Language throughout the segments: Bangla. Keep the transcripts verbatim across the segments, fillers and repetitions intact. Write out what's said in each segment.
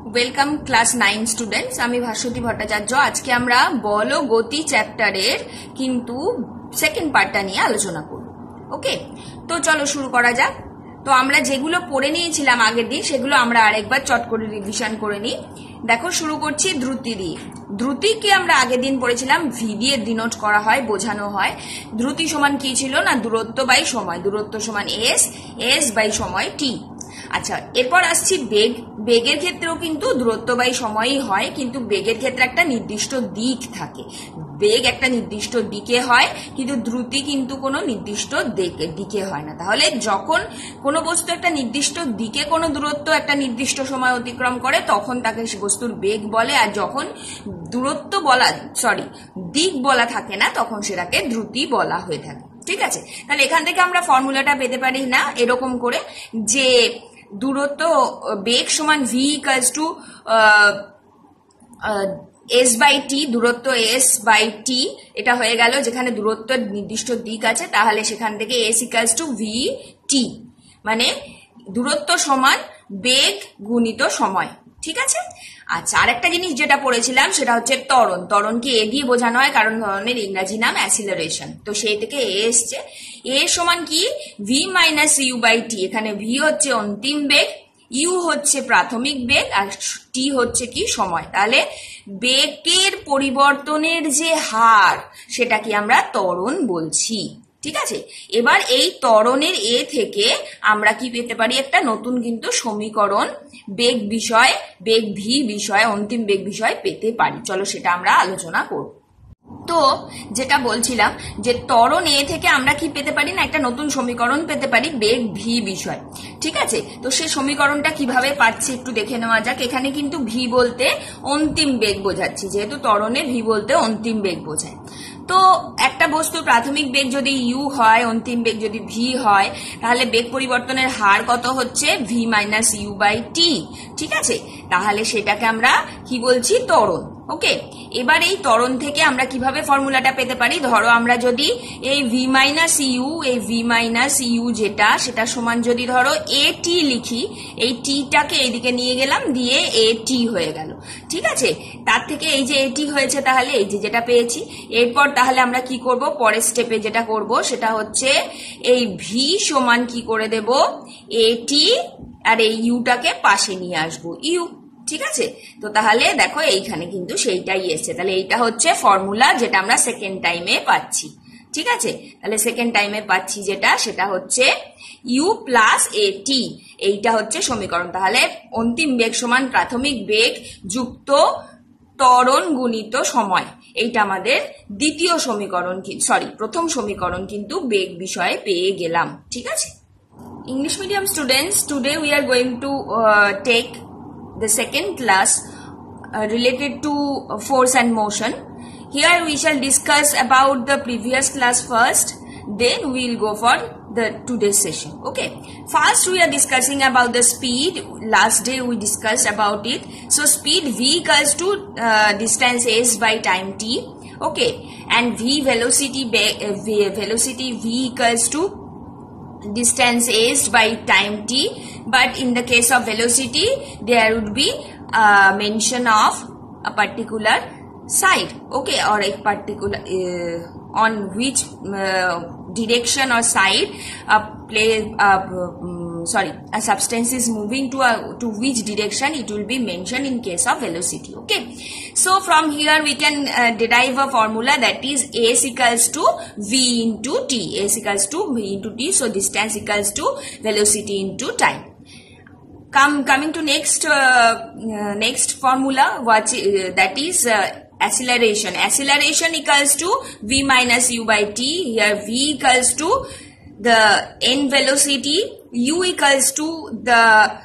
Welcome class nine students. আমি ভাস্বতী ভট্টাচার্য। আজকে আমরা বল ও গতি চ্যাপ্টারের কিন্তু সেকেন্ড পার্টটা নিয়ে আলোচনা করব। ওকে, তো চলো শুরু করা যাক। তো আমরা যেগুলো পড়ে নিয়েছিলাম আগের দিন সেগুলো আমরা আরেকবার চট করে রিভিশন করে নিই। দেখো, শুরু করছি দ্রুতি দিয়ে। দ্রুতিকে আমরা আগের দিন পড়েছিলাম ভি দিয়ে ডিনোট করা হয়, বোঝানো হয়। দ্রুতি সমান কি ছিল না, দূরত্ব বাই সময়। দূরত্ব সমান এস, এস বাই সময় টি। আচ্ছা, এরপর আসছি বেগ। বেগের ক্ষেত্রেও কিন্তু দূরত্ব বাই সময়ই হয়, কিন্তু বেগের ক্ষেত্রে একটা নির্দিষ্ট দিক থাকে। বেগ একটা নির্দিষ্ট দিকে হয়, কিন্তু দ্রুতি কিন্তু কোনো নির্দিষ্ট দিকে হয় না। তাহলে যখন কোনো বস্তু একটা নির্দিষ্ট দিকে কোনো দূরত্ব একটা নির্দিষ্ট সময় অতিক্রম করে তখন তাকে সে বস্তুর বেগ বলে, আর যখন দূরত্ব বলা সরি দিক বলা থাকে না তখন সেটাকে দ্রুতি বলা হয়ে থাকে। ঠিক আছে, তাহলে এখান থেকে আমরা ফর্মুলাটা পেতে পারি না এরকম করে যে দূরত্ব বেগ সমান v equals to s by t, দূরত্ব এস বাই টি। এটা হয়ে গেল যেখানে দূরত্বের নির্দিষ্ট দিক আছে, তাহলে সেখান থেকে s equals to v t, মানে দূরত্ব সমান বেগ গুণিত সময়। ঠিক আছে। আচ্ছা, আরেকটা জিনিস যেটা পড়েছিলাম সেটা হচ্ছে ত্বরণ। ত্বরণকে এ দিয়ে বোঝানো হয় কারণ ত্বরণের ইংরাজি নাম অ্যাসিলারেশন। তো সেই থেকে এ এসছে। এ সমান কি v minus u by t. এখানে ভি হচ্ছে অন্তিম বেগ, ইউ হচ্ছে প্রাথমিক বেগ, আর টি হচ্ছে কি সময়। তাহলে বেগের পরিবর্তনের যে হার সেটাকে আমরা ত্বরণ বলছি। ঠিক আছে, এবার এই ত্বরণের এ থেকে আমরা কি পেতে পারি, একটা নতুন কিন্তু সমীকরণ বেগ বিষয়, বেগ ভি বিষয়, অন্তিম বেগ বিষয় পেতে পারি। চলো সেটা আমরা আলোচনা করব। তো যেটা বলছিলাম যে ত্বরণ এ থেকে আমরা কি পেতে পারি না, একটা নতুন সমীকরণ পেতে পারি বেগ ভি বিষয়। ঠিক আছে, তো সেই সমীকরণটা কিভাবে পাচ্ছি একটু দেখে নেওয়া যাক। এখানে কিন্তু ভি বলতে অন্তিম বেগ বোঝাচ্ছি, যেহেতু ত্বরণে ভি বলতে অন্তিম বেগ বোঝায়। তো একটা বস্তুর প্রাথমিক বেগ যদি ইউ হয়, অন্তিম বেগ যদি ভি হয়, তাহলে বেগ পরিবর্তনের হার কত হচ্ছে v minus u by t. ঠিক আছে, তাহলে সেটাকে আমরা কি বলছি, ত্বরণ। ওকে, এবার এই ত্বরণ থেকে আমরা কিভাবে ফর্মুলাটা পেতে পারি, ধরো আমরা যদি এই ভি মাইনাস ইউ, এই ভি মাইনাস ইউ যেটা সেটা সমান যদি ধরো এ টি লিখি, এই টিটাকে এইদিকে নিয়ে গেলাম, দিয়ে এ টি হয়ে গেল। ঠিক আছে, তার থেকে এই যে এ টি হয়েছে, তাহলে এই যে যেটা পেয়েছি। এরপর তাহলে আমরা কি করব, পরের স্টেপে যেটা করব সেটা হচ্ছে এই ভি সমান কি করে দেব, এ টি, আর এই ইউটাকে পাশে নিয়ে আসবো, ইউ। ঠিক আছে, তো তাহলে দেখো এইখানে কিন্তু সেইটাই এসছে। তাহলে এইটা হচ্ছে ফর্মুলা যেটা আমরা সেকেন্ড টাইমে পাচ্ছি। ঠিক আছে, তাহলে সেকেন্ড টাইমে পাচ্ছি যেটা সেটা হচ্ছে ইউ প্লাস এ টি। এইটা হচ্ছে সমীকরণ। তাহলে অন্তিম বেগ সমান প্রাথমিক বেগ যুক্ত ত্বরণ গুণিত সময়, এইটা আমাদের দ্বিতীয় সমীকরণ, সরি প্রথম সমীকরণ কিন্তু বেগ বিষয়ে পেয়ে গেলাম। ঠিক আছে, English medium students, today we are going to take the second class uh, related to uh, force and motion. Here we shall discuss about the previous class first, then we will go for the today's session. Okay, first we are discussing about the speed. Last day we discussed about it. So speed v equals to uh, distance s by time t. Okay, and v velocity uh, velocity v equals to distance s by time t, but in the case of velocity there would be a mention of a particular side, okay, or a particular uh, on which uh, direction or side a play uh, um, sorry a substance is moving to a to which direction it will be mentioned in case of velocity. Okay, so from here we can uh, derive a formula that is s equals to v into t. S equals to v into t, so distance equals to velocity into time. Come coming to next uh, uh, next formula, what uh, that is uh, acceleration. Acceleration equals to v minus u by t. Here v equals to the end velocity, u equals to the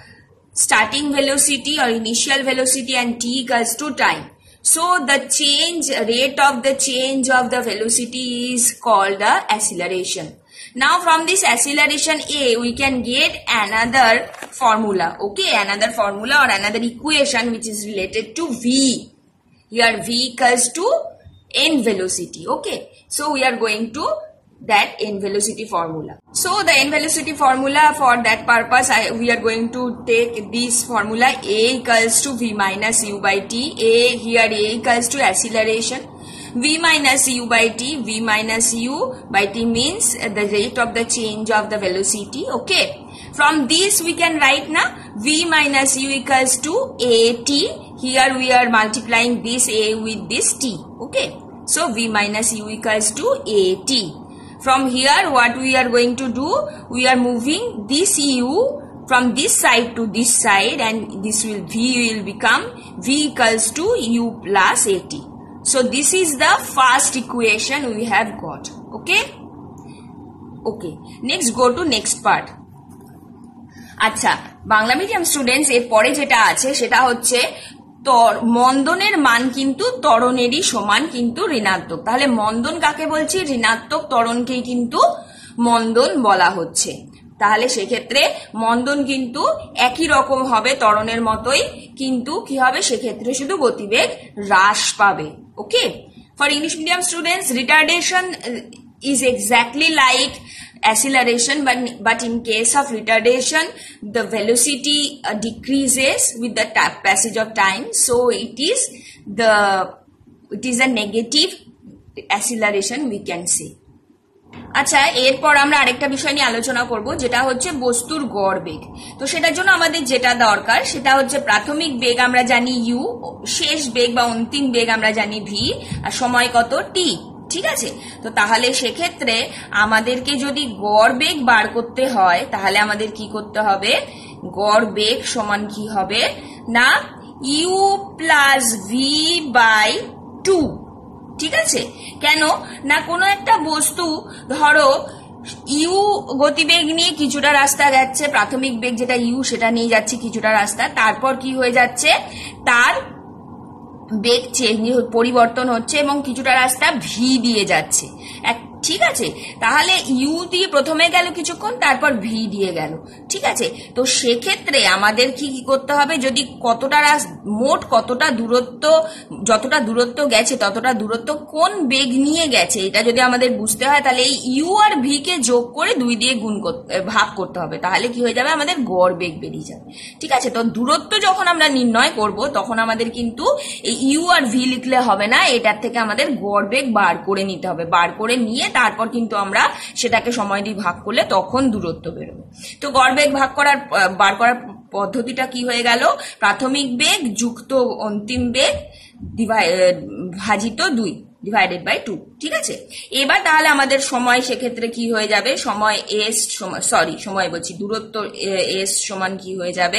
starting velocity or initial velocity, and t equals to time. So the change rate of the change of the velocity is called the acceleration. Now from this acceleration A we can get another formula. Okay, another formula or another equation which is related to v. Here v equals to end velocity. Okay, so we are going to that n velocity formula. So the n velocity formula, for that purpose I, we are going to take this formula a equals to v minus u by t. A here a equals to acceleration, v minus u by t, v minus u by t means the rate of the change of the velocity. Okay, from this we can write now v minus u equals to at. Here we are multiplying this a with this t. Okay, so v minus u equals to at. From here what we are going to do, we are moving this u from this side to this side, and this will v will become v equals to u plus at. So this is the first equation we have got. Okay, okay, next go to next part. আচ্ছা, বাংলা মিডিয়াম স্টুডেন্টস এর পরে যেটা আছে সেটা হচ্ছে মন্দনের মান কিন্তু ত্বরণেরই সমান কিন্তু ঋণাত্মক। তাহলে মন্দন কাকে বলছি? ঋণাত্মক ত্বরণকেই কিন্তু মন্দন বলা হচ্ছে। তাহলে সেক্ষেত্রে মন্দন কিন্তু একই রকম হবে ত্বরণের মতোই, কিন্তু কি হবে সেক্ষেত্রে শুধু গতিবেগ হ্রাস পাবে। Okay, for English medium students retardation is exactly like acceleration, but but in case of retardation the velocity uh, decreases with the passage of time, so it is the it is a negative acceleration we can say. আচ্ছা, এরপর আমরা আরেকটা বিষয় নিয়ে আলোচনা করব, যেটা হচ্ছে বস্তুর গড় বেগ। তো সেটার জন্য আমাদের যেটা দরকার সেটা হচ্ছে প্রাথমিক বেগ আমরা জানি ইউ, শেষ বেগ বা অন্তিম বেগ আমরা জানি ভি, আর সময় কত টি। ঠিক আছে, তো তাহলে সেক্ষেত্রে আমাদেরকে যদি গড় বেগ বার করতে হয় তাহলে আমাদের কি করতে হবে? গড় বেগ সমান কি হবে না u plus v by two. ঠিক আছে, কেন না কোনো একটা বস্তু ধরো ইউ গতিবেগ নিয়ে কিছুটা রাস্তা যাচ্ছে, প্রাথমিক বেগ যেটা ইউ সেটা নিয়ে যাচ্ছে কিছুটা রাস্তা, তারপর কি হয়ে যাচ্ছে তার বেগ চেঞ্জ পরিবর্তন হচ্ছে এবং কিছুটা রাস্তা ভি দিয়ে যাচ্ছে। ঠিক আছে, তাহলে ইউ দিয়ে প্রথমে গেল কিছুক্ষণ, তারপর ভি দিয়ে গেল। ঠিক আছে, তো সেক্ষেত্রে আমাদের কি করতে হবে, যদি কতটা মোট কতটা দূরত্ব, যতটা দূরত্ব গেছে ততটা দূরত্ব কোন বেগ নিয়ে গেছে এটা যদি আমাদের বুঝতে হয়, তাহলে এই ইউ আর ভি কে যোগ করে দুই দিয়ে গুণ ভাগ করতে হবে। তাহলে কি হয়ে যাবে, আমাদের গড় বেগ বেরিয়ে যাবে। ঠিক আছে, তো দূরত্ব যখন আমরা নির্ণয় করব তখন আমাদের কিন্তু এই ইউ আর ভি লিখলে হবে না, এটার থেকে আমাদের গড় বেগ বার করে নিতে হবে। বার করে নিয়ে তারপর কিন্তু আমরা সেটাকে সময় দিয়ে ভাগ করলে তখন দূরত্ব বেরোবে। তো গড় বেগ ভাগ করার বার করার পদ্ধতিটা কি হয়ে গেল, প্রাথমিক বেগ যুক্ত অন্তিম বেগ ভাজিত দুই ডিভাইডেড বাই টু। ঠিক আছে, এবার তাহলে আমাদের সময় সেক্ষেত্রে কি হয়ে যাবে, সময় এস সমান সরি সময় বলছি দূরত্ব এস সমান কি হয়ে যাবে,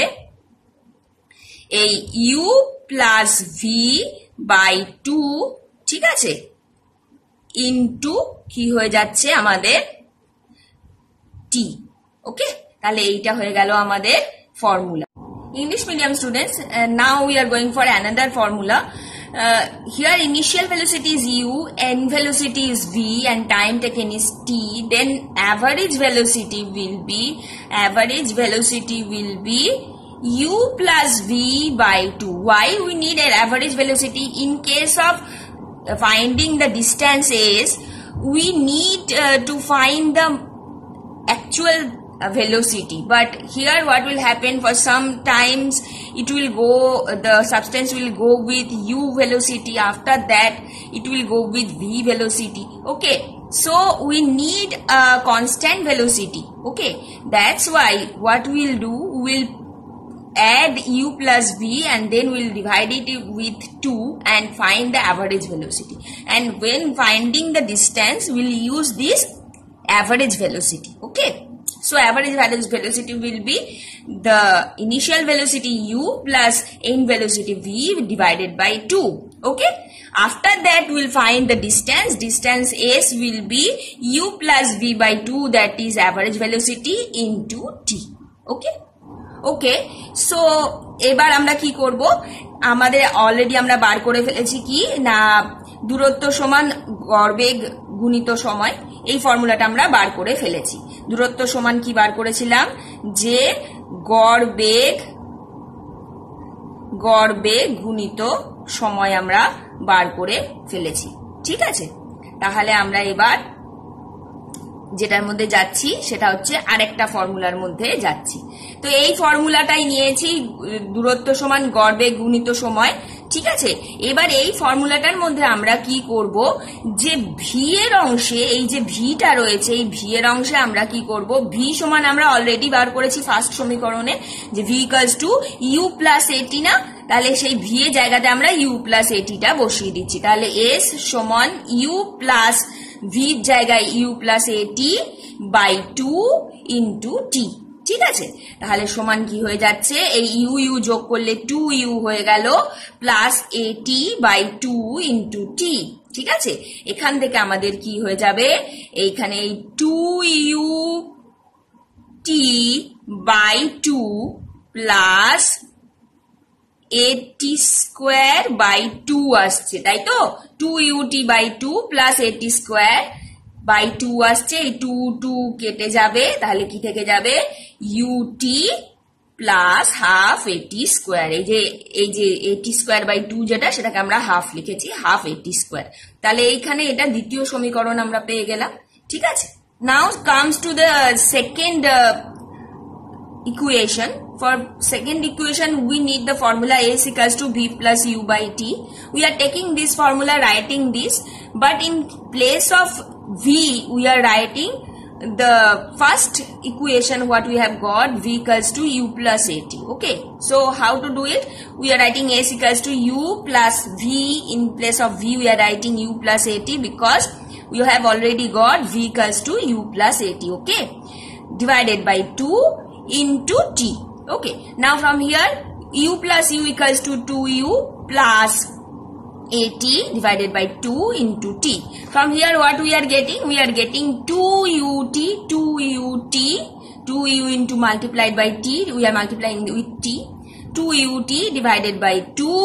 এই u plus v by two. ঠিক আছে, ইনটু কি হয়ে যাচ্ছে আমাদের টি। ওকে, তাহলে এইটা হয়ে গেল আমাদের formula. English medium students, now we are going for another formula. Uh, here initial velocity is u, n velocity is v, and time taken is t. Then average velocity will be average velocity will be u plus v by two. Why we need an average velocity? In case of finding the distance is, we need uh, to find the actual uh, velocity, but here what will happen, for some times it will go, the substance will go with u velocity, after that it will go with v velocity. Okay, so we need a constant velocity. Okay, that's why what we'll do, we'll add u plus v and then we'll divide it with two and find the average velocity, and when finding the distance we'll use this average velocity. Okay, so average velocity will be the initial velocity u plus n velocity v divided by two. Okay, after that we'll find the distance. Distance s will be u plus v by two, that is average velocity into t. Okay, okay, so এবার আমরা কি করব, আমাদের অলরেডি আমরা বার করে ফেলেছি কি না দূরত্ব সমান গড়বেগ গুণিত সময়, এই ফর্মুলাটা আমরা বার করে ফেলেছি। দূরত্ব সমান কি বার করেছিলাম, যে গড়বেগ গড়বেগ গুণিত সময় আমরা বার করে ফেলেছি। ঠিক আছে, তাহলে আমরা এবার যেটার মধ্যে যাচ্ছি সেটা হচ্ছে আরেকটা ফর্মুলার মধ্যে যাচ্ছি। তো এই ফর্মুলাটাই নিয়েছি, দূরত্ব সমান গড় বেগ গুণিত সময়। ঠিক আছে, এবার এই ফর্মুলাটার মধ্যে আমরা কি করব, যে ভি এর অংশে এই যে ভিটা রয়েছে, এই ভি এর অংশে আমরা কি করব, ভি সমান আমরা অলরেডি বার করেছি ফার্স্ট সমীকরণে যে v equals to u plus a t না, তাহলে সেই ভি এর জায়গাতে আমরা ইউ প্লাস এটিটা বসিয়ে দিচ্ছি। তাহলে এস সমান ইউ প্লাস ভির জায়গায় u plus a t by two into t. ঠিক আছে, তাহলে সমান কি হয়ে যাচ্ছে, এই ইউ ইউ যোগ করলে টু ইউ হয়ে গেল plus a t by two into t. ঠিক আছে, এখান থেকে আমাদের কি হয়ে যাবে, এইখানে এই two u t by two plus a t square by two আসছে, তাই তো, two u t by two plus a t square by two আসছে, এই টু টু কেটে যাবে, তাহলে কি থেকে যাবে, u t plus half a t square. এই যে এই যে এটি স্কোয়ার বাই টু যেটা, সেটাকে আমরা হাফ লিখেছি, হাফ এটি স্কোয়ার। তাহলে এইখানে এটা দ্বিতীয় সমীকরণ আমরা পেয়ে গেলাম। ঠিক আছে, now comes to the second equation. For second equation we need the formula A is equals to V plus U by T. We are taking this formula, writing this, but in place of V we are writing the first equation what we have got, V equals to U plus AT. Okay, so how to do it, we are writing A is equals to U plus V. In place of V we are writing U plus AT because we have already got V equals to U plus AT. Okay, divided by two into T. Okay, now from here U plus U equals to two U plus AT divided by two into T. From here what we are getting, we are getting two U T, two U T, two U into multiplied by T, we are multiplying with T, two U T divided by two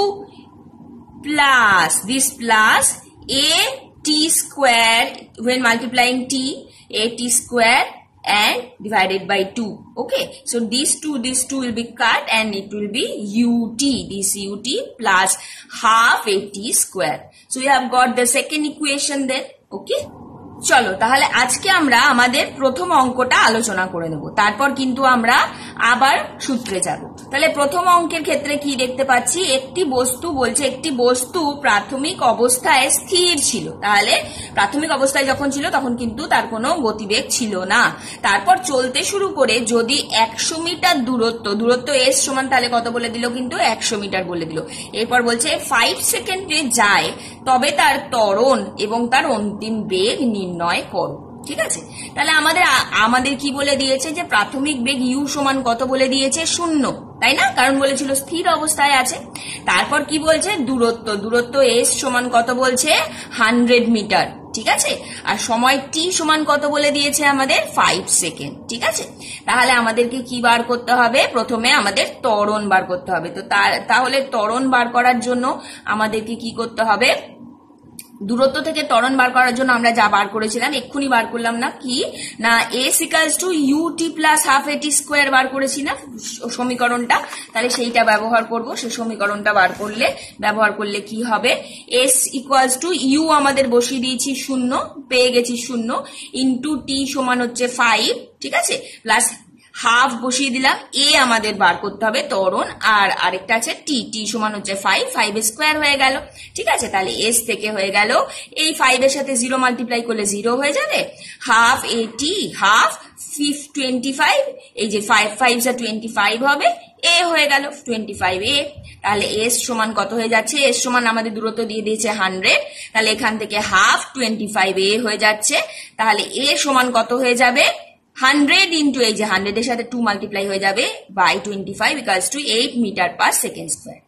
plus this plus A T square, when multiplying T, A T square and divided by two. Okay, so these two these two will be cut and it will be ut, this ut plus half at square. So we have got the second equation there. Okay, চলো তাহলে আজকে আমরা আমাদের প্রথম অঙ্কটা আলোচনা করে নেব, তারপর কিন্তু আমরা আবার সূত্রে যাব। তাহলে প্রথম অঙ্কের ক্ষেত্রে কি দেখতে পাচ্ছি, একটি বস্তু বলছে, একটি বস্তু প্রাথমিক অবস্থায় স্থির ছিল। তাহলে প্রাথমিক অবস্থায় যখন ছিল তখন কিন্তু তার কোনো গতিবেগ ছিল না, তারপর চলতে শুরু করে যদি একশো মিটার দূরত্ব, দূরত্ব এস সমান তাহলে কত বলে দিল, কিন্তু একশো মিটার বলে দিল। এরপর বলছে ফাইভ সেকেন্ডে যায় তবে তার ত্বরণ এবং তার অন্তিম বেগ নির্ণয় করো। ঠিক আছে, তাহলে আমাদের আমাদের কি বলে দিয়েছে, যে প্রাথমিক বেগ ইউ সমান কত বলে দিয়েছে, শূন্য, তাই না, কারণ বলেছিল স্থির অবস্থায় আছে। তারপর কি বলছে, দূরত্ব, দূরত্ব এস সমান কত বলছে, হান্ড্রেড মিটার। ঠিক আছে, আর সময় টি সমান কত বলে দিয়েছে আমাদের, ফাইভ সেকেন্ড। ঠিক আছে, তাহলে আমাদেরকে কি বার করতে হবে, প্রথমে আমাদের ত্বরণ বার করতে হবে। তো তাহলে ত্বরণ বার করার জন্য আমাদেরকে কি করতে হবে, দূরত্ব থেকে ত্বরণ বার করার জন্য আমরা যা বার করেছিলাম, এক্ষুনি বার করলাম না, কি না, s equals to u t plus half a t square বার করেছি না সমীকরণটা, তাহলে সেইটা ব্যবহার করব। সেই সমীকরণটা বার করলে ব্যবহার করলে কি হবে, এস ইকুয়ালস টু ইউ আমাদের বসিয়ে দিয়েছি শূন্য, পেয়ে গেছি শূন্য, ইন্টু টি সমান হচ্ছে ফাইভ। ঠিক আছে, প্লাস হাফ বসিয়ে দিলাম, এ আমাদের বার করতে হবে ত্বরণ, আর আরেকটা আছে টি, টি সমান হচ্ছে ফাইভ, ফাইভ স্কোয়ার হয়ে গেল। ঠিক আছে, তাহলে এস থেকে হয়ে গেল, এই ফাইভ এর সাথে জিরো মাল্টিপ্লাই করলে জিরো হয়ে যাবে, হাফ এ টি, হাফ ফিফ টোয়েন্টি ফাইভ, এই যে ফাইভ ফাইভ যা টোয়েন্টি ফাইভ হবে, এ হয়ে গেল টোয়েন্টি ফাইভ এ। তাহলে এস সমান কত হয়ে যাচ্ছে, এস সমান আমাদের দূরত্ব দিয়ে দিয়েছে হান্ড্রেড, তাহলে এখান থেকে হাফ টোয়েন্টি ফাইভ এ হয়ে যাচ্ছে। তাহলে এ সমান কত হয়ে যাবে, হান্ড্রেড ইন্টু এই যে হান্ড্রেড এর সাথে টু মাল্টিপ্লাই হয়ে যাবে by twenty five equals to eight metre per second square.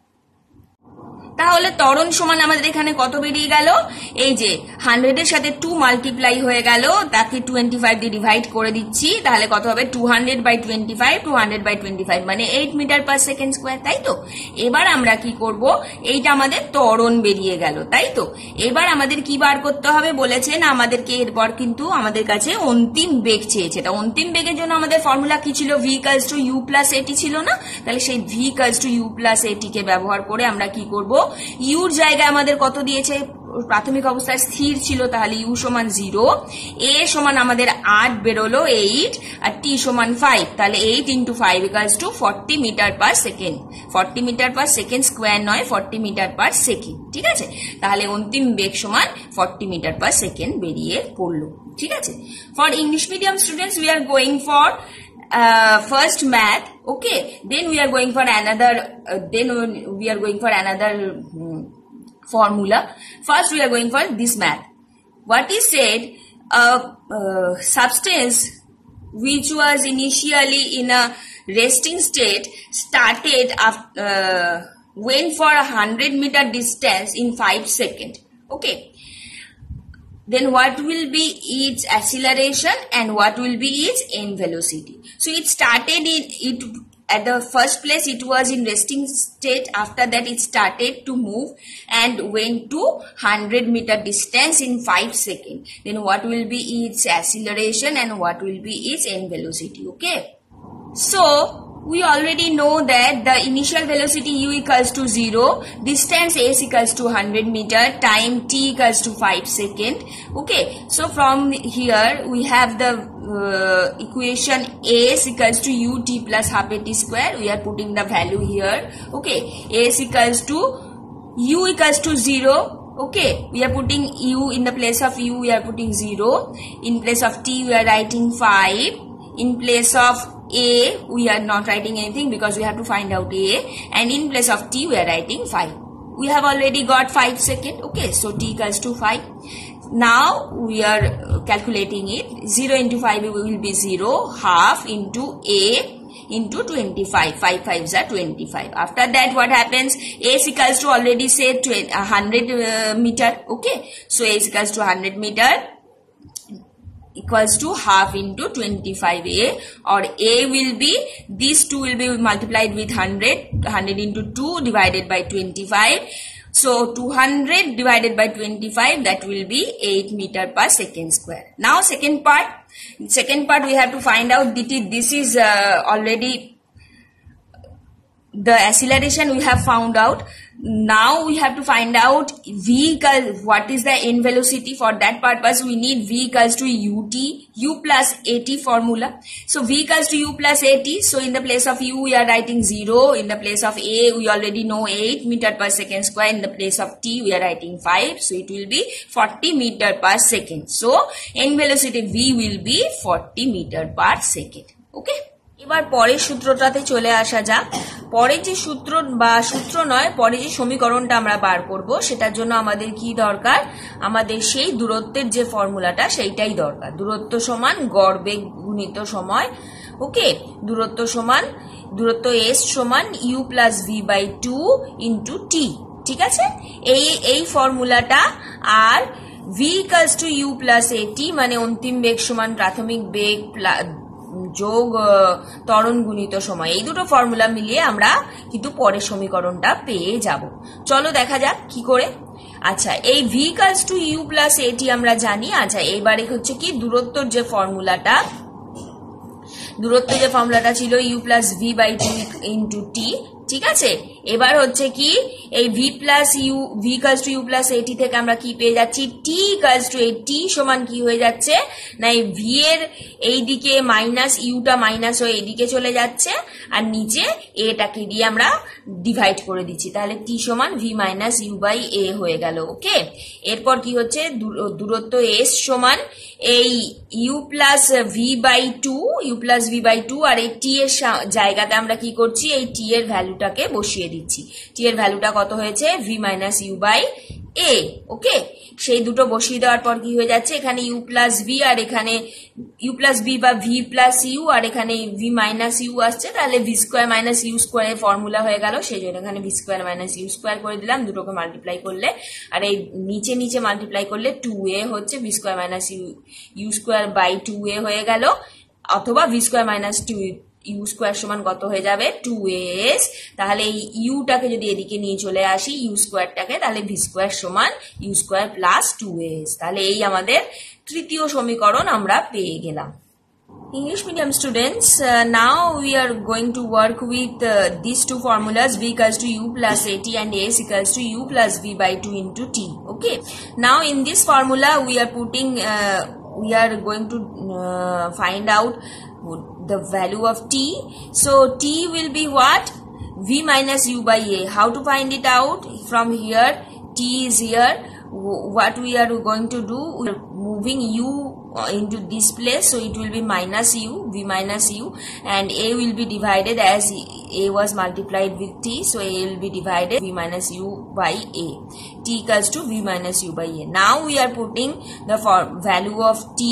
তাহলে ত্বরণ সমান আমাদের এখানে কত বেরিয়ে গেল, এই যে হান্ড্রেড এর সাথে টু মাল্টিপ্লাই হয়ে গেল, তাকে টোয়েন্টি ফাইভ দিয়ে ডিভাইড করে দিচ্ছি, তাহলে কত হবে, two hundred by twenty five, two hundred by twenty five মানে eight metre per second square, তাই তো। এবার আমরা কি করব, এইটা আমাদের ত্বরণ বেরিয়ে গেল, তাই তো। এবার আমাদের কি বার করতে হবে বলেছে না, আমাদেরকে এরপর কিন্তু আমাদের কাছে অন্তিম বেগ চেয়েছে। তা অন্তিম বেগের জন্য আমাদের ফর্মুলা কি ছিল, v equals to u plus a t ছিল না, তাহলে সেই v equals to u plus a t কে ব্যবহার করে আমরা কি করব, ইউর জায়গায় আমাদের কত দিয়েছে, প্রাথমিক অবস্থায় স্থির ছিল তাহলে ইউ সমান জিরো, এ সমান আমাদের আট বেরোলো এইট, আর টি সমান ফাইভ, তাহলে eight into five equals to forty metre per second. Forty metre per second square নয়, ফর্টি মিটার পার সেকেন্ড। ঠিক আছে, তাহলে অন্তিম বেগ সমান ফর্টি মিটার পার সেকেন্ড বেরিয়ে পড়লো। ঠিক আছে, for English medium students we are going for Uh, first math, okay, then we are going for another uh, then we are going for another um, formula. First we are going for this math. What is said, a uh, uh, substance which was initially in a resting state started after, uh, went for a hundred meter distance in five seconds. Okay, then what will be its acceleration and what will be its end velocity? So it started in it at the first place it was in resting state. After that it started to move and went to one hundred meter distance in five seconds. Then what will be its acceleration and what will be its end velocity? Okay, so we already know that the initial velocity u equals to zero, distance s equals to one hundred meter, time t equals to five seconds. Okay, so from here we have the uh, equation s equals to ut plus half at square. We are putting the value here. Okay, s equals to u equals to zero. Okay, we are putting u in the place of u, we are putting zero. In place of t we are writing five. In place of a we are not writing anything because we have to find out a, and in place of t we are writing five. We have already got five seconds. Okay, so t equals to five. Now we are calculating it. Zero into five will be zero, half into a into twenty-five. five fives are twenty-five. After that what happens? S equals to already say one hundred uh, meter. Okay, so S equals to one hundred meter equals to half into twenty-five a, or a will be, these two will be multiplied with one hundred, one hundred into two divided by twenty-five. So two hundred divided by twenty-five, that will be eight meter per second square. Now second part, second part we have to find out that this is uh, already the acceleration we have found out. Now we have to find out v equals, what is the end velocity. For that purpose we need v equals to ut, u plus at formula. So v equals to u plus at, so in the place of u we are writing zero, in the place of a we already know eight meter per second square, in the place of t we are writing five, so it will be forty meter per second. So end velocity v will be forty meter per second. Okay, এবার পরের সূত্রটাতে চলে আসা যাক। পরে যে সূত্র বা সূত্র নয়, পরে যে সমীকরণটা আমরা বার করব সেটার জন্য আমাদের কি দরকার? আমাদের সেই দূরত্বের যে ফর্মুলাটা সেইটাই দরকার। দূরত্ব সমান গড় বেগ গুণিত সময়। ওকে, দূরত্ব সমান দূরত্ব s সমান u plus v by two into t. ঠিক আছে, এই এই ফর্মুলাটা আর v equals to u plus a t মানে অন্তিম বেগ সমান প্রাথমিক বেগ যোগ ত্বরণ গুণিত সময়, এই দুটো ফর্মুলা মিলিয়ে আমরা কিন্তু পরের সমীকরণটা পেয়ে যাব। চলো দেখা যাক কি করে। আচ্ছা, এই v equals to u plus এটি আমরা জানি। আচ্ছা, এইবারে হচ্ছে কি দূরত্বর যে ফর্মুলাটা, দূরত্বের যে ফর্মুলাটা ছিল u plus v by two into t. ঠিক আছে, এবার হচ্ছে কি এই v প্লাস u v equals to u plus a t থেকে আমরা কি পেয়ে যাচ্ছি? t ইকুয়ালস টু এই t সমান কি হয়ে যাচ্ছে না, এই v এর এই দিকে মাইনাস ইউটা মাইনাস হয়ে এইদিকে চলে যাচ্ছে, আর নিচে এটাকে দিয়ে আমরা ডিভাইড করে দিচ্ছি, তাহলে t সমান v minus u by a হয়ে গেল। ওকে, এরপর কি হচ্ছে দূরত্ব s সমান এই u plus v by two u plus v by two, আর এই t এর জায়গাতে আমরা কি করছি? এই t এর ভ্যালুটাকে বসিয়ে দিচ্ছি। t এর ভ্যালুটা কত হয়েছে? v minus u by a. Okay, সেই দুটো বসিয়ে দেওয়ার পর কি হয়ে যাচ্ছে? এখানে ইউ প্লাস ভি আর এখানে ইউ প্লাস ভি বা ভি প্লাস ইউ, আর এখানে ভি মাইনাস ইউ আসছে, তাহলে ভি স্কোয়ার মাইনাস ইউ স্কোয়ারের ফর্মুলা হয়ে গেল। সেই জন্য এখানে v square minus u square করে দিলাম, দুটোকে মাল্টিপ্লাই করলে, আর এই নিচে নিচে মাল্টিপ্লাই করলে টু এ হচ্ছে v square minus u u square by two a হয়ে গেল, অথবা v square minus two u square সমান কত হয়ে যাবে? Two s. তাহলে এই ইউটাকে যদি এদিকে নিয়ে চলে আসি ইউ স্কোয়ারটাকে, তাহলে ভি স্কোয়ার সমান u square plus two s. তাহলে এই আমাদের তৃতীয় সমীকরণ আমরা পেয়ে গেলাম। English medium students, uh, now we are going to work with uh, these two formulas, v equals to u plus at and as equals to u plus v by two into t. Okay, now in this formula we are putting uh, we are going to uh, find out the value of t. So t will be what? V minus u by a. How to find it out? From here, t is here. What we are going to do, we are moving u into this place, so it will be minus u, v minus u, and a will be divided as a was multiplied with t, so a will be divided v minus u by a. T equals to v minus u by a. Now we are putting the for value of t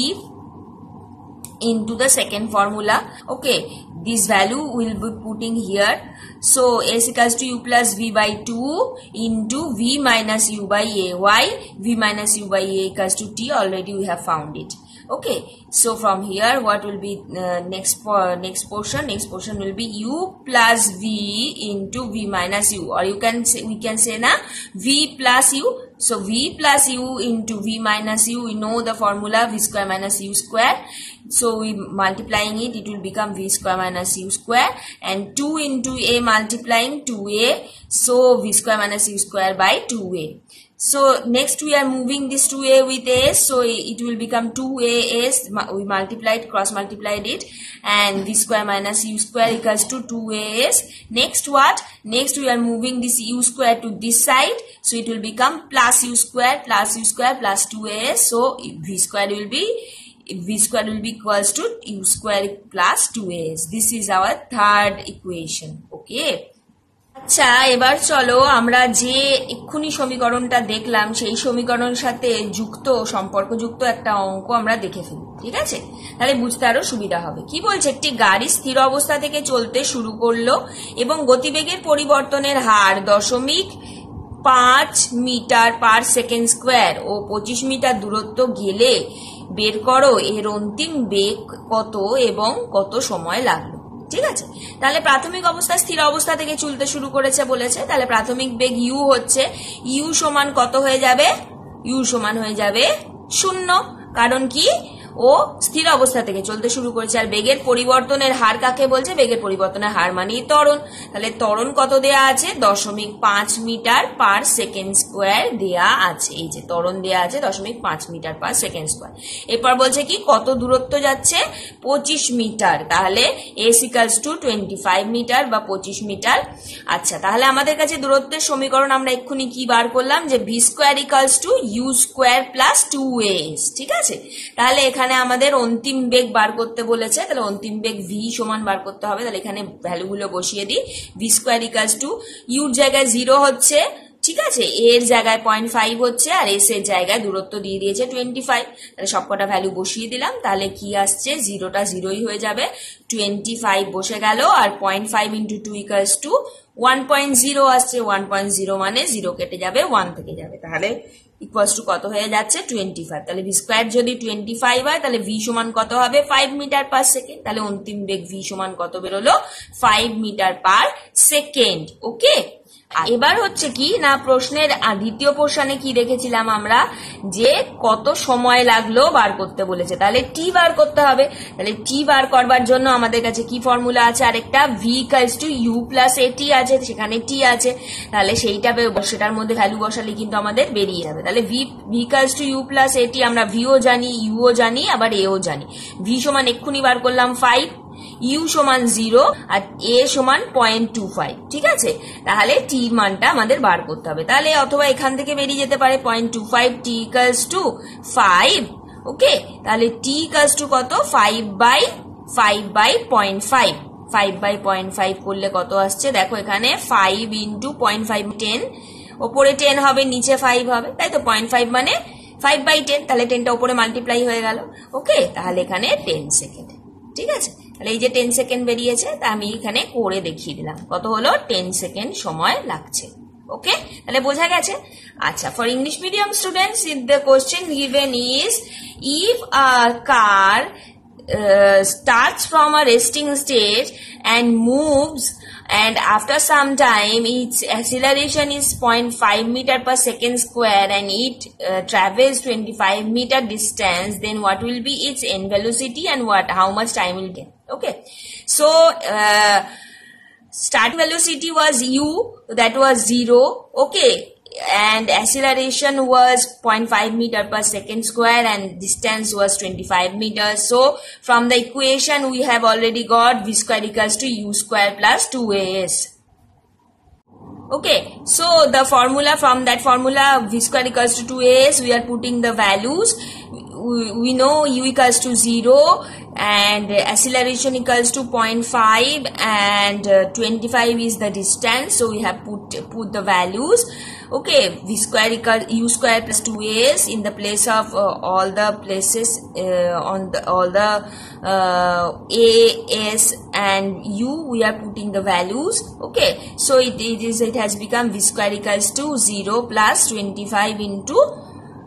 into the second formula. Okay, this value will be putting here. So s equals to u plus v by two into v minus u by a. Why? V minus u by a equals to t. Already we have found it. Okay, so from here what will be uh, next for next portion? Next portion will be u plus v into v minus u, or you can say, we can say na v plus u. So v plus u into v minus u, we know the formula v square minus u square. So we multiplying it, it will become v square minus u square, and two into a multiplying two a, so v square minus u square by two a. So next we are moving this two a with a, so it will become two a s, we multiplied, cross multiplied it, and v square minus u square equals to two a s. Next what? Next we are moving this u square to this side, so it will become plus u square plus u square plus two a s, so v square will be v square will be equals to u square plus two a s. This is our third equation. Okay. আচ্ছা, এবার চলো আমরা যে এক্ষুনি সমীকরণটা দেখলাম সেই সমীকরণের সাথে যুক্ত সম্পর্কযুক্ত একটা অঙ্ক আমরা দেখে ফেলি। ঠিক আছে, তাহলে বুঝতে আরো সুবিধা হবে। কি বলছে? একটি গাড়ি স্থির অবস্থা থেকে চলতে শুরু করলো এবং গতিবেগের পরিবর্তনের হার দশমিক পাঁচ মিটার পার সেকেন্ড স্কোয়ার ও পঁচিশ মিটার দূরত্ব গেলে বের করো এর অন্তিম বেগ কত এবং কত সময় লাগলো। ঠিক আছে, তাহলে প্রাথমিক অবস্থা স্থির অবস্থা থেকে চলতে শুরু করেছে বলেছে, তাহলে প্রাথমিক বেগ ইউ হচ্ছে, ইউ সমান কত হয়ে যাবে? ইউ সমান হয়ে যাবে শূন্য। কারণ কি? ও স্থির অবস্থা থেকে চলতে শুরু করেছে। আর বেগের পরিবর্তনের হার কাকে বলছে? বেগের পরিবর্তনের হার মানেই ত্বরণ। তাহলে ত্বরণ কত দেয়া আছে? দশমিক পাঁচ মিটার পার সেকেন্ড স্কোয়ার দেয়া আছে। এই যে ত্বরণ দেয়া আছে দশমিক পাঁচ মিটার পার সেকেন্ড স্কোয়ার। এরপর বলছে কি কত দূরত্ব যাচ্ছে? পঁচিশ মিটার। তাহলে s equals to twenty five metre বা পঁচিশ মিটার। আচ্ছা, তাহলে আমাদের কাছে দূরত্বের সমীকরণ আমরা এক্ষুনি কি বার করলাম? যে v square equals to u square plus two s. ঠিক আছে, তাহলে এখানে আমাদের অন্তিম বেগ বার করতে বলেছে, তাহলে অন্তিম বেগ ভি সমান বার করতে হবে। তাহলে এখানে ভ্যালুগুলো বসিয়ে দিই। ভি স্কোয়ার ইকালস টু ইউর জায়গায় জিরো হচ্ছে, ঠিক আছে, এর জায়গায় পয়েন্ট ফাইভ হচ্ছে, আর এস এর জায়গায় দূরত্ব দিয়ে দিয়েছে টোয়েন্টি ফাইভ। তাহলে সবকটা ভ্যালু বসিয়ে দিলাম। তাহলে কি আসছে? জিরোটা জিরোই হয়ে যাবে, টোয়েন্টি ফাইভ বসে গেল, আর point five into two equals to one point zero আসছে। ওয়ান পয়েন্ট জিরো মানে জিরো কেটে যাবে, ওয়ান থেকে যাবে। তাহলে ইকুয়ালস টু কত হয়ে যাচ্ছে? Twenty five. তাহলে ভি স্কোয়ার যদি টোয়েন্টি ফাইভ হয় তাহলে ভি সমান কত হবে? Five metre per second. তাহলে অন্তিম বেগ ভি সমান কত বেরোলো? Five metre per second. Okay, এবার হচ্ছে কি না, প্রশ্নের দ্বিতীয় পোর্শনে কি দেখেছিলাম আমরা? যে কত সময় লাগলো বার করতে বলেছে, তাহলে টি বার করতে হবে। তাহলে টি বার করবার জন্য আমাদের কাছে কি ফর্মুলা আছে? আরেকটা v equals to u plus at আছে, সেখানে টি আছে। তাহলে সেইটা সেটার মধ্যে ভ্যালু বসালে কিন্তু আমাদের বেরিয়ে যাবে। তাহলে v v equals to u plus এটি, আমরা ভিও জানি, ইউও জানি, আবার এও জানি। ভি সমান এক্ষুনি বার করলাম ফাইভ, ইউ সমান জিরো, আর এ সমান পয়েন্ট টু ফাইভ। ঠিক আছে, তাহলে টি মানটা আমাদের বার করতে হবে। তাহলে অথবা এখান থেকে বেরিয়ে যেতে পারে point two five, t equals to five. Okay, তাহলে টি ইকালস টু কত? Five by five by point five. Five by point five করলে কত আসছে? দেখো এখানে five into point five, ten. ওপরে টেন হবে, নিচে ফাইভ হবে, তাই তো? পয়েন্ট ফাইভ মানে ফাইভ বাই টেন, তাহলে টেনটা ওপরে মাল্টিপ্লাই হয়ে গেল। ওকে, তাহলে এখানে টেন সেকেন্ড। ঠিক আছে, তাহলে এই যে টেন সেকেন্ড বেরিয়েছে, তা আমি এখানে করে দেখিয়ে দিলাম কত হলো? টেন সেকেন্ড সময় লাগছে। ওকে, তাহলে বোঝা গেছে। আচ্ছা, for English medium students the question given is if a car starts from a resting state and moves and after some time its acceleration is zero point five meter per second square and it uh, travels twenty-five meter distance, then what will be its end velocity and what how much time will get. Okay, so uh, starting velocity was u, that was zero. Okay, and acceleration was zero point five meter per second square and distance was twenty-five meters. So from the equation we have already got v square equals to u square plus two a s. Okay, so the formula, from that formula v square equals to two a s, we are putting the values. We, we know u equals to zero and acceleration equals to zero point five and uh, twenty-five is the distance, so we have put put the values. Okay, v square equal u square plus two a s in the place of uh, all the places uh, on the all the uh, a, s and u, we are putting the values. Okay, so it, it is it has become v square equals to zero plus twenty-five into zero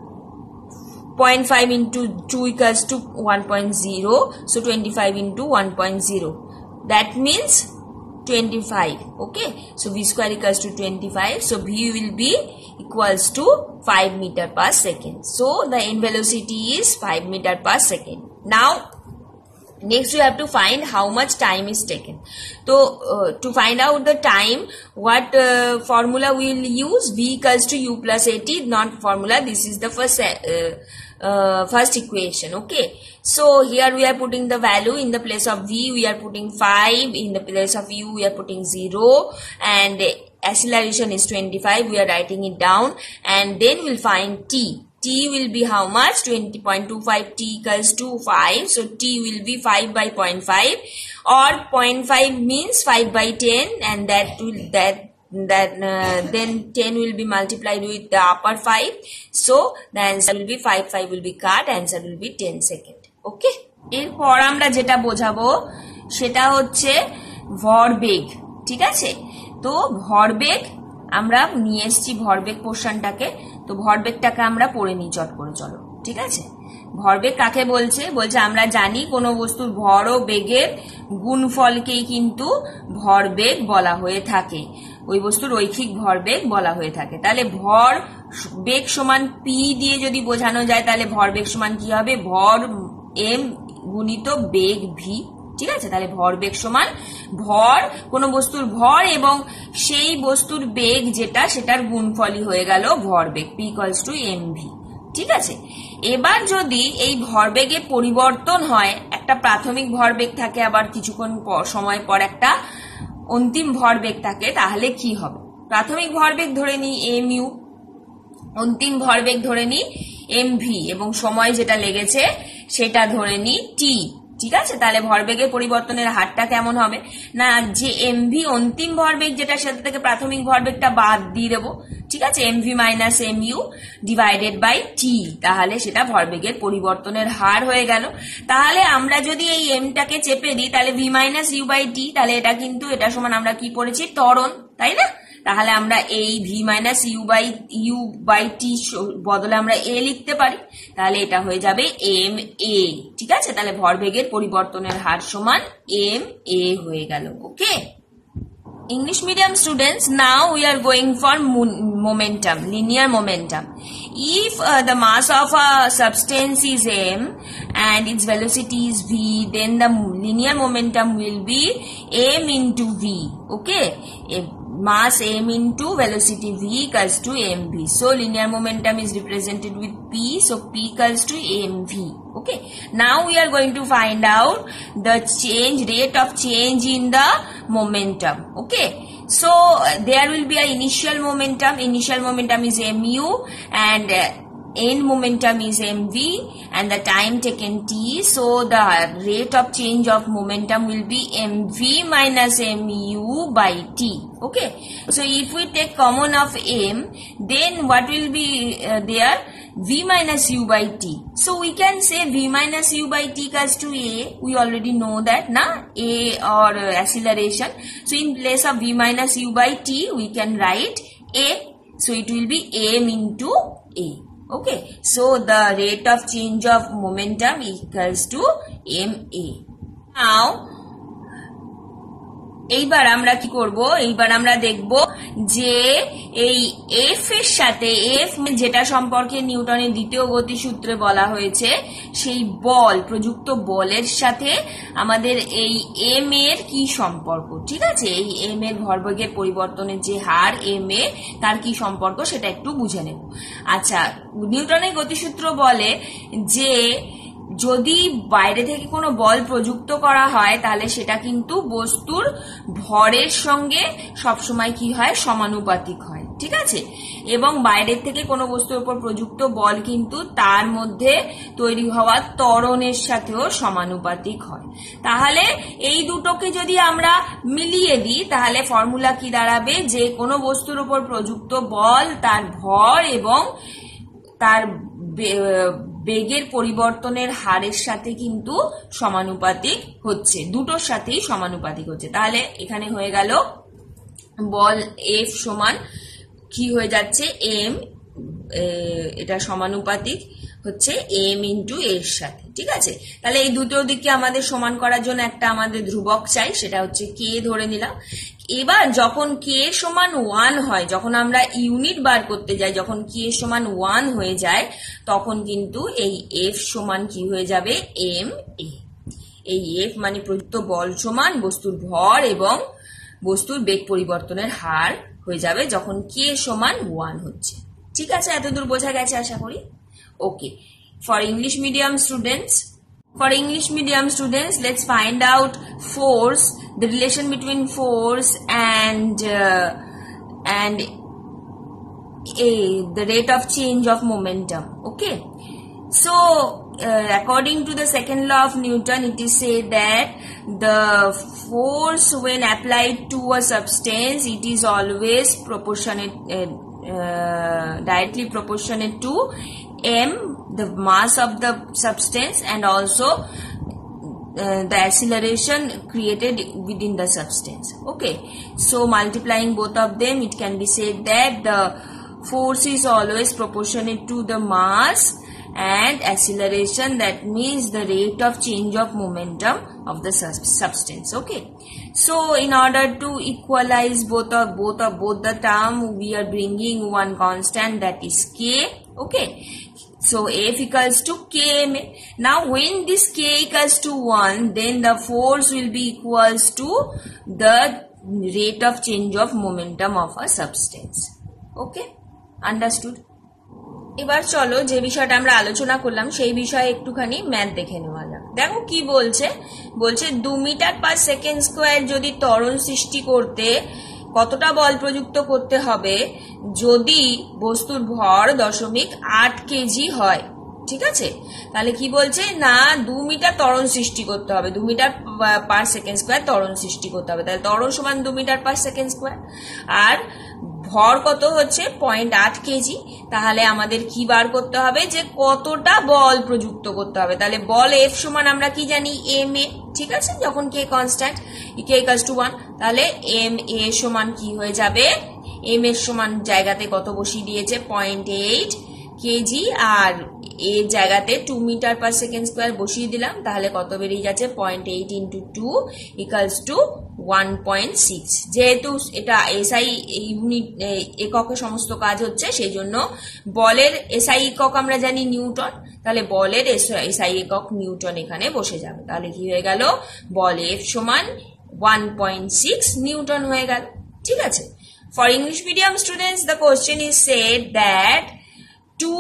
point five into two equals to one point zero, so twenty-five into one point zero, that means twenty-five. Okay, so v square equals to twenty-five, so v will be equals to five meter per second. So the end velocity is five meter per second. Now next we have to find how much time is taken. So uh, to find out the time, what uh, formula we will use? V equals to u plus at, not formula, this is the first uh, uh, first equation. Okay, so here we are putting the value. In the place of v we are putting five, in the place of u we are putting zero, and acceleration is twenty-five, we are writing it down, and then we'll find t. T will be how much? twenty point two five, t equals to five. So t will be five by zero point five, or zero point five means five by ten, and that will that that uh, then ten will be multiplied with the upper five. So the answer will be five, five will be cut, answer will be ten second. Okay, এরপর আমরা যেটা বোঝাবো সেটা হচ্ছে ভরবেগ। ঠিক আছে, তো ভরবেগ আমরা নিয়ে এসেছি ভরবেগ পোর্শনটাকে, তো ভরবেগটাকে আমরা পড়ে নিই চট করে, চলো। ঠিক আছে, ভরবেগ কাকে বলছে? বলছে আমরা জানি কোনো বস্তুর ভর ও বেগের গুণফলকেই কিন্তু ভরবেগ বলা হয়ে থাকে, ওই বস্তুর রৈখিক ভরবেগ বলা হয়ে থাকে। তাহলে ভর বেগ সমান পি দিয়ে যদি বোঝানো যায় তাহলে ভরবেগ সমান কি হবে? ভর এম গুণিত বেগ ভি। ঠিক আছে, তাহলে ভরবেগ সমান ভর, কোন বস্তুর ভর এবং সেই বস্তুর বেগ যেটা, সেটার গুণফলই হয়ে গেল ভরবেগ, p equals to m v. ঠিক আছে, এবার যদি এই ভরবেগে পরিবর্তন হয়, একটা প্রাথমিক ভরবেগ থাকে, আবার কিছুক্ষণ সময় পর একটা অন্তিম ভরবেগ থাকে, তাহলে কি হবে? প্রাথমিক ভরবেগ ধরে নিই এম ইউ, অন্তিম ভরবেগ ধরে নিই এম ভি, এবং সময় যেটা লেগেছে সেটা ধরে নিই টি। ঠিক আছে, তাহলে ভরবেগের পরিবর্তনের হারটা কেমন হবে? না, যে এমভি অন্তিম ভরবেগ যেটা, সেটা থেকে প্রাথমিক ভরবেগটা বাদ দিয়ে দেবো। ঠিক আছে, m v minus m u divided by t, তাহলে সেটা ভরবেগের পরিবর্তনের হার হয়ে গেল। তাহলে আমরা যদি এই এমটাকে চেপে দিই তাহলে v minus u by t, তাহলে এটা কিন্তু এটা সমান আমরা কি পড়েছি? ত্বরণ, তাই না? তাহলে আমরা এই v minus u by u by t বদলে আমরা এ লিখতে পারি, তাহলে এটা হয়ে যাবে এম এ। ঠিক আছে, তাহলে ভরবেগের পরিবর্তনের হার সমান এম এ হয়ে গেল। ওকে, English medium students, now we are going for momentum, linear momentum. If uh, the mass of a substance is m and its velocity is v, then the linear momentum will be m into v. Okay, if mass m into velocity v equals to mv. So linear momentum is represented with p, so p equals to mv. Okay, now we are going to find out the change, rate of change in the momentum. Okay, so uh, there will be an initial momentum, initial momentum is mu, and uh, end momentum is mv, and the time taken t, so the rate of change of momentum will be mv minus mu by t. Okay, so if we take common of m, then what will be uh, there? V minus u by t. So we can say v minus u by t equals to a. We already know that, na, a or uh, acceleration. So in place of v minus u by t, we can write a. So it will be m into a. Okay, so the rate of change of momentum equals to ma. Now এইবার আমরা কি করব, এইবার আমরা দেখব যে এই এফ এর সাথে, এফ যেটা সম্পর্কে নিউটনের দ্বিতীয় গতিসূত্রে বলা হয়েছে, সেই বল, প্রযুক্ত বলের সাথে আমাদের এই এম এর কি সম্পর্ক, ঠিক আছে? এই এম এর ভরবেগের পরিবর্তনের যে হার এম এ, তার কি সম্পর্ক সেটা একটু বুঝে নেব। আচ্ছা, নিউটনের গতিসূত্র বলে যে যদি বাইরে থেকে কোনো বল প্রযুক্ত করা হয় তাহলে সেটা কিন্তু বস্তুর ভরের সঙ্গে সবসময় কি হয়, সমানুপাতিক হয়, ঠিক আছে? এবং বাইরের থেকে কোনো বস্তুর উপর প্রযুক্ত বল কিন্তু তার মধ্যে তৈরি হওয়া ত্বরণের সাথেও সমানুপাতিক হয়। তাহলে এই দুটোকে যদি আমরা মিলিয়ে দিই তাহলে ফর্মুলা কি দাঁড়াবে, যে কোনো বস্তুর উপর প্রযুক্ত বল তার ভর এবং তার বেগের পরিবর্তনের হারের সাথে কিন্তু সমানুপাতিক হচ্ছে, দুটোর সাথেই সমানুপাতিক হচ্ছে। তাহলে এখানে হয়ে গেল বল এফ সমান কি হয়ে যাচ্ছে, এম, এটা সমানুপাতিক হচ্ছে এম ইন্টু এর সাথে, ঠিক আছে? তাহলে এই দুটো দিককে আমাদের সমান করার জন্য একটা আমাদের ধ্রুবক চাই, সেটা হচ্ছে কে ধরে নিলাম। এবার যখন কে সমান ওয়ান হয়, যখন আমরা ইউনিট বার করতে যাই, যখন কে সমান ওয়ান হয়ে যায়, তখন কিন্তু এই এফ সমান কি হয়ে যাবে, এম এ। এই এফ মানে প্রযুক্ত বল সমান বস্তুর ভর এবং বস্তুর বেগ পরিবর্তনের হার হয়ে যাবে যখন কে সমান ওয়ান হচ্ছে, ঠিক আছে? এতদূর বোঝা গেছে আশা করি। Okay, for English medium students, For English medium students, let's find out force, the relation between force and uh, and a, the rate of change of momentum. Okay, so uh, according to the second law of Newton, it is said that the force when applied to a substance, it is always proportionate, uh, uh, directly proportionate to m, the mass of the substance, and also uh, the acceleration created within the substance. Okay, so multiplying both of them, it can be said that the force is always proportionate to the mass and acceleration, that means the rate of change of momentum of the substance. Okay, so in order to equalize both of both of both the term, we are bringing one constant, that is k. Okay, so F equals to kma. Now when this k equals to one, then the force will be equals to the rate of change of momentum of a substance. Okay, understood? এবার চলো যে বিষয়টা আমরা আলোচনা করলাম সেই বিষয়ে একটুখানি ম্যাথ দেখে নেওয়া যাক। দেখো কি বলছে, বলছে দু মিটার পার সেকেন্ড স্কোয়ার যদি ত্বরণ সৃষ্টি করতে কতটা বল প্রযুক্ত করতে হবে যদি বস্তুর ভর দশমিক আট কেজি হয়, ঠিক আছে? তাহলে কি বলছে না, দু মিটার ত্বরণ সৃষ্টি করতে হবে, দু মিটার পার সেকেন্ড স্কোয়ার ত্বরণ সৃষ্টি করতে হবে। তাহলে ত্বরণ সমান দু মিটার পার সেকেন্ড স্কোয়ার, আর ভর কত হচ্ছে পয়েন্ট আট কেজি। তাহলে আমাদের কি বার করতে হবে, যে কতটা বল প্রযুক্ত করতে হবে। তাহলে বল এফ সমান আমরা কি জানি, এম এ, ঠিক আছে? যখন k constant, k equals to one, তাহলে এম এ সমান কি হয়ে যাবে, এম এর সমান জায়গাতে কত বসিয়ে দিয়েছে, পয়েন্ট এইট কেজি, আর এর জায়গাতে two metre per second square বসিয়ে দিলাম, তাহলে কত বেরিয়ে যাচ্ছে, point eight into two equals to one point six. যেহেতু এটা এসআই ইউনিট এককে সমস্ত কাজ হচ্ছে, সেই জন্য বলের এসআই একক আমরা জানি নিউটন, তাহলে বলের এসআই একক নিউটন এখানে বসে যাবে। তাহলে কি হয়ে গেল, বল এফ সমান ওয়ান পয়েন্ট সিক্স নিউটন হয়ে গেল, ঠিক আছে? For English medium students, the question is said that to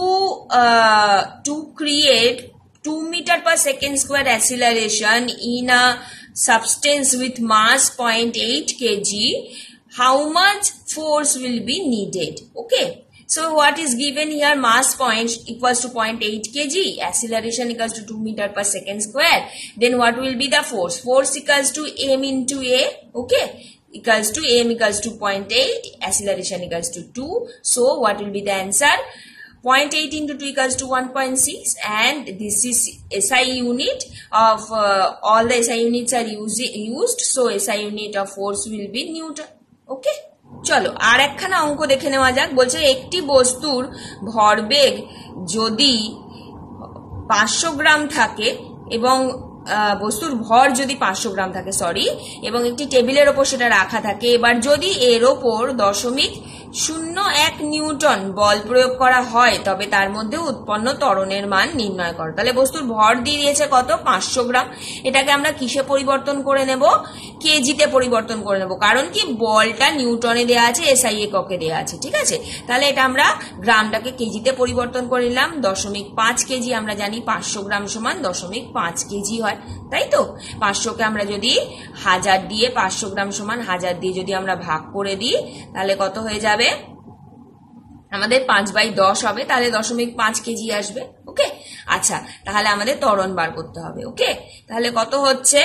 uh, to create two meter per second square acceleration in a substance with mass zero point eight kilograms, how much force will be needed? Okay, so what is given here, mass point equals to zero point eight kilograms, acceleration equals to two meter per second square, then what will be the force? Force equals to m into a, okay, equals to m equals to zero point eight, acceleration equals to two, so what will be the answer? zero point eight into two equals to one point six, and this is S I unit of uh, all the S I units are use, used, so S I unit of force will be Newton. Okay, চলো আর একখানা অঙ্ক দেখে নেওয়া যাক। বলছে একটি বস্তুর ভরবেগ যদি পাঁচশো গ্রাম থাকে এবং বস্তুর ভর যদি পাঁচশো গ্রাম থাকে সরি এবং একটি টেবিলের ওপর সেটা রাখা থাকে, এবার যদি এর ওপর দশমিক শূন্য এক নিউটন বল প্রয়োগ করা হয় তবে তার মধ্যে উৎপন্ন ত্বরণের মান নির্ণয় করো। তাহলে বস্তুর ভর দিয়ে দিয়েছে কত, পাঁচশো গ্রাম। এটাকে আমরা কিসে পরিবর্তন করে নেব, কেজিতে পরিবর্তন করে নেব, কারণ কি বলটা নিউটনে দেওয়া আছে, এসআই এককে দেওয়া আছে, ঠিক আছে। তাহলে এটা আমরা গ্রামটাকে কেজিতে পরিবর্তন করে নিলাম। দশমিক পাঁচ কেজি আমরা জানি পাঁচশো গ্রাম সমান দশমিক পাঁচ কেজি হয়, তাই তো। পাঁচশোকে আমরা যদি হাজার দিয়ে, পাঁচশো গ্রাম সমান হাজার দিয়ে যদি আমরা ভাগ করে দিই তাহলে কত হয়ে যাবে, আমাদের পাঁচ বাই দশ হবে, তাহলে দশমিক পাঁচ কেজি আসবে। ওকে, আচ্ছা, তাহলে আমাদের ত্বরণ বার করতে হবে। ওকে, তাহলে কত হচ্ছে,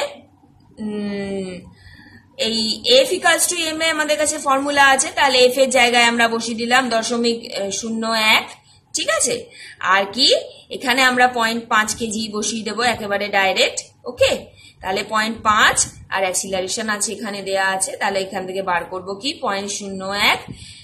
এই F equals to m a আমাদের কাছে ফর্মুলা আছে, তাহলে এফ এর জায়গায় আমরা বসিয়ে দিলাম দশমিক শূন্য এক, ঠিক আছে। আর কি এখানে আমরা পয়েন্ট পাঁচ কেজি বসিয়ে দেবো একেবারে ডাইরেক্ট। ওকে, তাহলে পয়েন্ট পাঁচ আর অ্যাক্সিলারেশন আছে এখানে দেয়া আছে, তাহলে এখান থেকে বার করবো কি পয়েন্ট শূন্য এক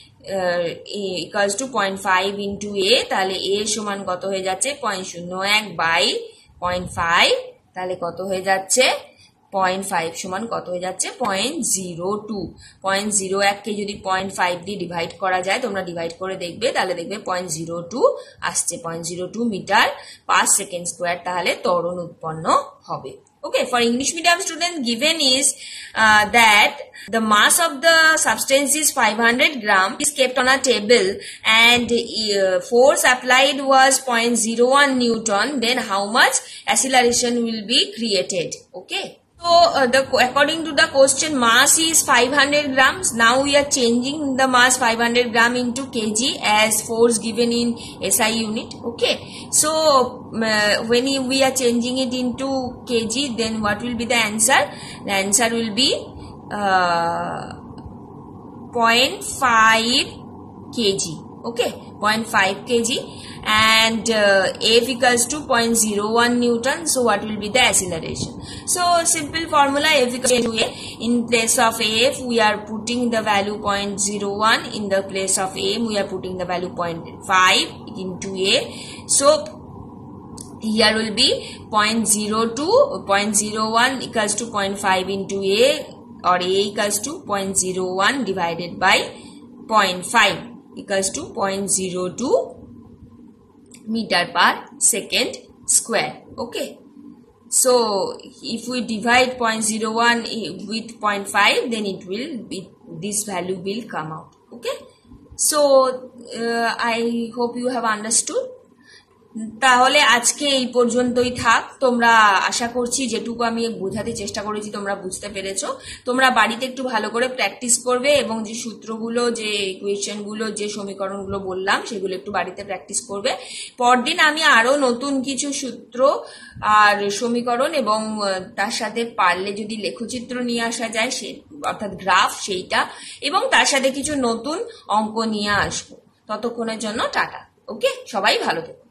equals to point five into a, তাহলে এ সমান কত হয়ে যাচ্ছে পয়েন্ট শূন্য এক বাই পয়েন্ট ফাইভ, তাহলে কত হয়ে যাচ্ছে পয়েন্ট ফাইভ সমান কত হয়ে যাচ্ছে point zero two. Point zero এককে যদি পয়েন্ট ফাইভ দিয়ে ডিভাইড করা যায়, তোমরা ডিভাইড করে দেখবে, তাহলে দেখবে পয়েন্ট জিরো টু আসছে, point zero two metre per second square তাহলে ত্বরণ উৎপন্ন হবে। Okay, for English medium student given is uh, that the mass of the substance is five hundred gram is kept on a table and uh, force applied was zero point zero one newton, then how much acceleration will be created? Okay. So uh, the according to the question, mass is five hundred grams. Now we are changing the mass five hundred gram into kg as force given in S I unit. Okay, so uh, when we are changing it into kg, then what will be the answer? The answer will be uh, zero point five kg. Okay, zero point five kg, and uh, F equals to zero point zero one newton. So what will be the acceleration? So simple formula, F equals to A. In place of F we are putting the value zero point zero one, in the place of A we are putting the value zero point five into A. So here will be zero point zero two, zero point zero one equals to zero point five into A, or A equals to zero point zero one divided by zero point five equals to zero point zero two meter per second square. Okay, so if we divide zero point zero one with zero point five, then it will be, this value will come out. Okay, so uh, I hope you have understood. তাহলে আজকে এই পর্যন্তই থাক। তোমরা আশা করছি যেটুকু আমি বোঝাতে চেষ্টা করেছি তোমরা বুঝতে পেরেছো। তোমরা বাড়িতে একটু ভালো করে প্র্যাকটিস করবে এবং যে সূত্রগুলো, যে ইকুয়েশনগুলো, যে সমীকরণগুলো বললাম সেগুলো একটু বাড়িতে প্র্যাকটিস করবে। পরদিন আমি আরো নতুন কিছু সূত্র আর সমীকরণ এবং তার সাথে পারলে যদি লেখচিত্র নিয়ে আসা যায়, সে অর্থাৎ গ্রাফ, সেইটা, এবং তার সাথে কিছু নতুন অঙ্ক নিয়ে আসবো। ততক্ষণের জন্য টাটা। ওকে, সবাই ভালো থেকো।